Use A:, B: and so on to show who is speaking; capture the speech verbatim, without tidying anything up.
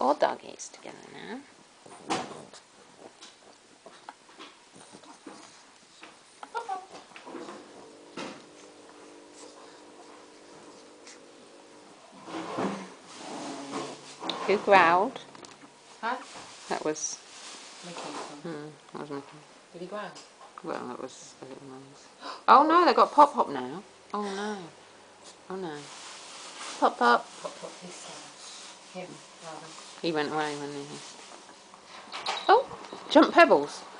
A: four doggies together now. Who growled?
B: Huh?
A: That was...
B: Mickey.
A: Hmm, that was Mickey.
B: Did he growl?
A: Well, that was a little noise. Oh no, they've got Pop Pop now. Oh no. Oh no. Pop Pop.
B: Pop Pop this uh, him rather.
A: He went away when he... Oh! Jump Pebbles.